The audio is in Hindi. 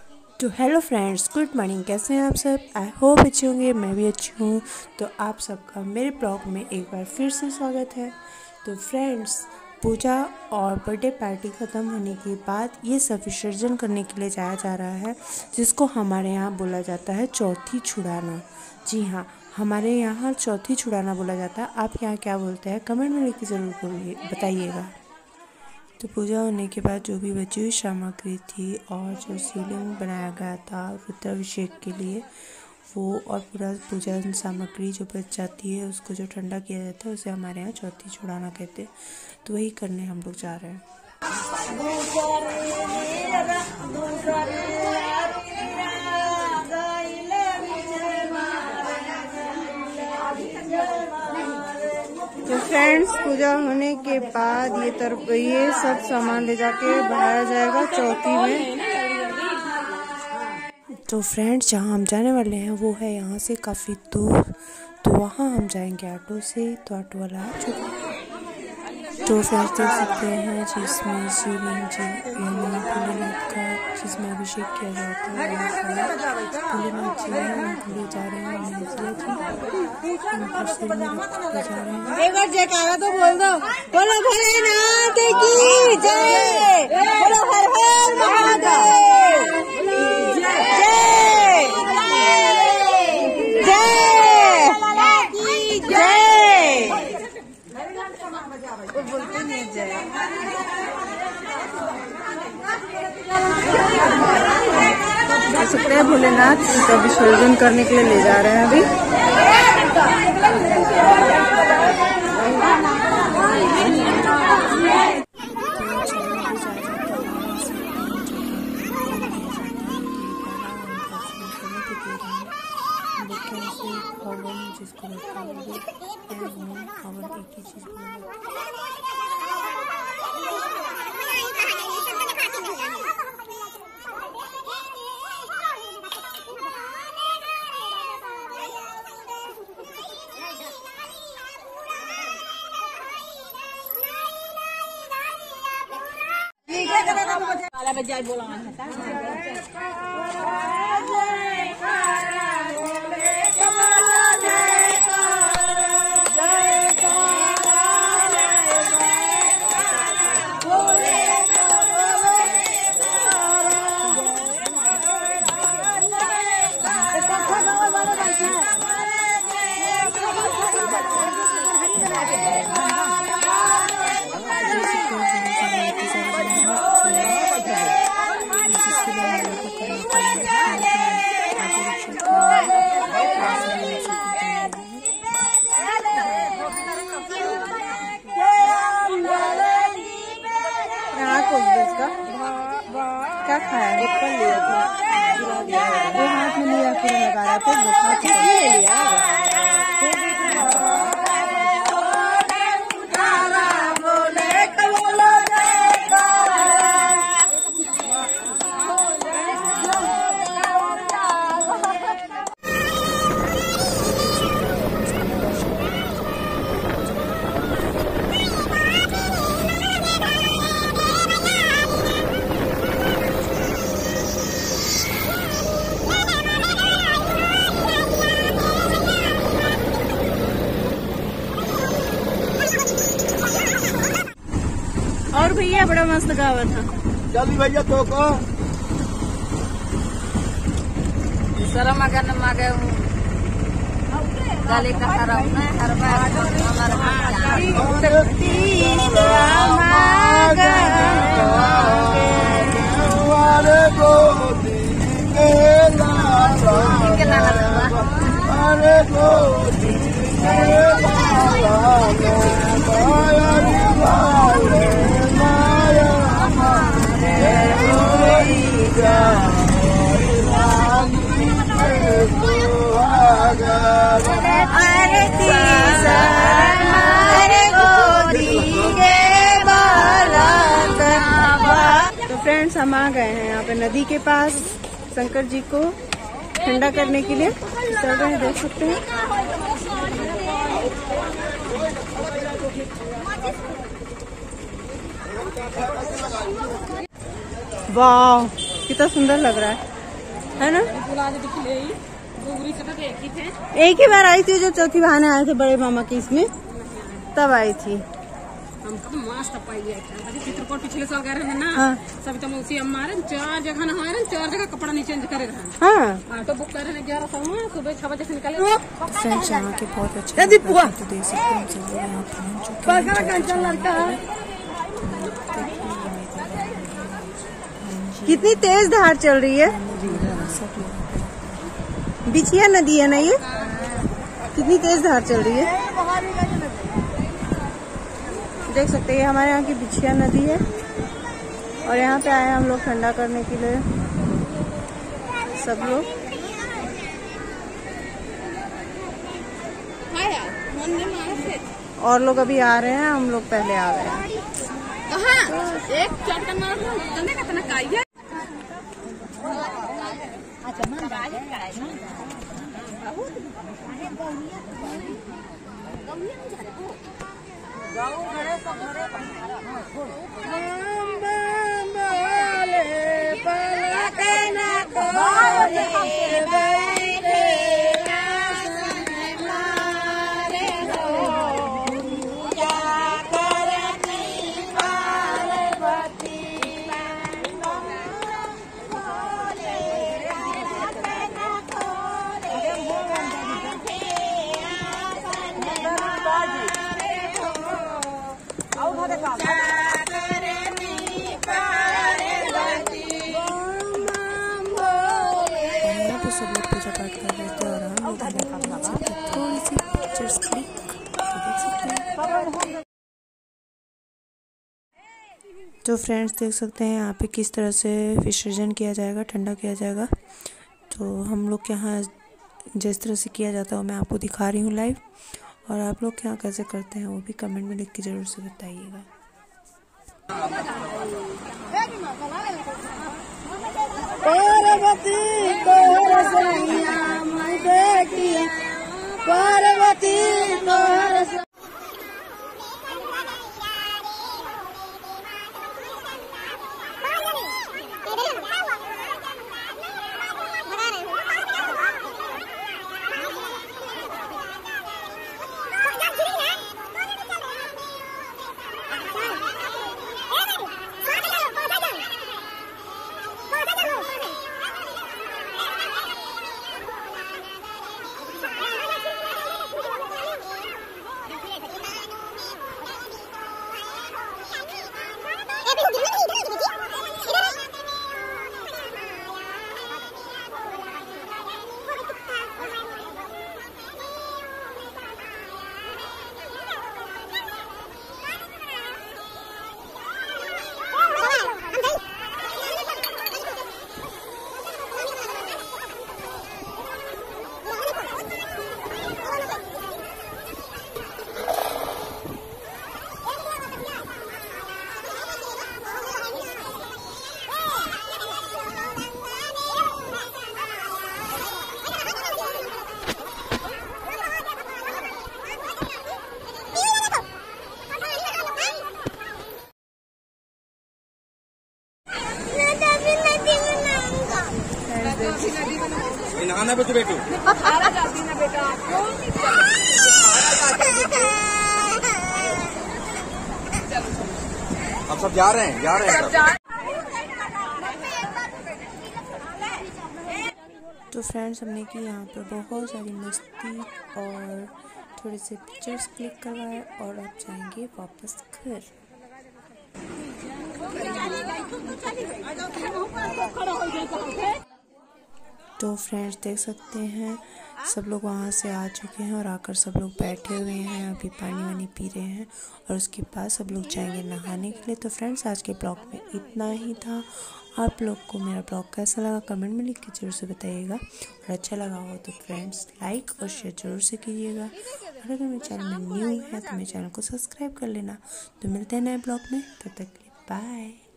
तो हेलो फ्रेंड्स, गुड मॉर्निंग। कैसे हैं आप सब? आई होप अच्छे होंगे, मैं भी अच्छी हूँ। तो आप सबका मेरे ब्लॉग में एक बार फिर से स्वागत है। तो फ्रेंड्स, पूजा और बर्थडे पार्टी ख़त्म होने के बाद ये सब विसर्जन करने के लिए जाया जा रहा है, जिसको हमारे यहाँ बोला जाता है चौथी छुड़ाना। जी हाँ, हमारे यहाँ चौथी छुड़ाना बोला जाता है। आप यहाँ क्या बोलते हैं कमेंट में लिख के ज़रूर बताइएगा। तो पूजा होने के बाद जो भी बची हुई सामग्री थी और जो शिवलिंग बनाया गया था रुद्राभिषेक के लिए, वो और पूरा पूजा सामग्री जो बच जाती है उसको जो ठंडा किया जाता है उसे हमारे यहाँ चौथी छुड़ाना कहते हैं। तो वही करने हम लोग जा रहे हैं। तो फ्रेंड्स, पूजा होने के बाद ये सब सामान ले जाके बढ़ाया जाएगा चौथी में। तो फ्रेंड्स, जहाँ हम जाने वाले हैं वो है यहाँ से काफ़ी दूर, तो वहाँ हम जाएंगे ऑटो से। तो ऑटो वाला आ चुका। तो फ्रेंड्स देख सकते हैं जिसमें शिवलिंग जी यानी भोलेनाथ का जिसमें अभिषेक किया जाता है, भोलेनाथ जी हैं, उनको ले जा रहे हैं। एक बार जयकारा तो बोल दो, बोलो भोलेनाथ की जय, बोलो हर हर महादेव जय, जय जय। वो बोलते नहीं जय। देख सकते हैं भोलेनाथ का विसर्जन करने के लिए ले जा रहे हैं अभी। जिसको काला बजाय बोला क्या खाया? एप्पल लिया था, वो हाथ में लिया फिर लगाया फिर वो खा लिया। और भैया बड़ा मस्त गावा था। जल्दी भैया तो को शर्म अगर न मांगे गले का हराम न हर बार तो फ्रेंड्स, हम आ गए हैं यहाँ पे नदी के पास शंकर जी को ठंडा करने के लिए चल रहे हैं, देख सकते हैं। वाह, कितना सुंदर लग रहा है। है ना। एक ही बार आई थी जब चौथी बहाने आए थे बड़े मामा की इसमें, तब आई थी। चित्रकूट पिछले साल गए रहे ना। हाँ। सभी तो मौसी हमारे 4 जगह ना हमारे 4 जगह कपड़ा नहीं चेंज करे रहे। हाँ। तो बुक करे 1100 में, सुबह 6 बजे से निकले। फ्रेंड्स यहाँ के बहुत अच्छे तो देख सकते हैं सब लोग यहाँ पहुँच चुके हैं। कितनी तेज धार चल रही है। बिछिया नदी है ना ये, कितनी तेज धार चल रही है। देख सकते हैं हमारे यहाँ की बिछिया नदी है और यहाँ पे आए हैं हम लोग ठंडा करने के लिए सब लोग। और लोग अभी आ रहे हैं, हम लोग पहले आ गए हैं। सब लोग पूजा पाठ कर रहे थे और हम लोग थोड़ी सी पिक्चर्स क्लिक देख सकते हैं। तो फ्रेंड्स देख सकते हैं यहाँ पे किस तरह से विसर्जन किया जाएगा, ठंडा किया जाएगा। तो हम लोग के यहाँ जिस तरह से किया जाता है वो मैं आपको दिखा रही हूँ लाइव, और आप लोग के यहाँ कैसे करते हैं वो भी कमेंट में लिख के ज़रूर से बताइएगा। पार्वती तोहर सैया मैं बेटिया, पार्वती तोहर नहाना भी तो बेटू बेटा अब सब जा रहे हैं तो फ्रेंड्स हमने की यहाँ पर बहुत सारी मस्ती और थोड़े से पिक्चर्स क्लिक करवाए और अब जाएंगे वापस घर। तो फ्रेंड्स देख सकते हैं सब लोग वहाँ से आ चुके हैं और आकर सब लोग बैठे हुए हैं, अभी पानी वानी पी रहे हैं और उसके बाद सब लोग जाएंगे नहाने के लिए। तो फ्रेंड्स आज के ब्लॉग में इतना ही था। आप लोग को मेरा ब्लॉग कैसा लगा कमेंट में लिख के जरूर से बताइएगा, और अच्छा लगा हो तो फ्रेंड्स लाइक और शेयर जरूर से कीजिएगा, और अगर मेरे चैनल में न्यू है तो मेरे चैनल को सब्सक्राइब कर लेना। तो मिलते हैं नए ब्लॉग में, तब तक के लिए बाय।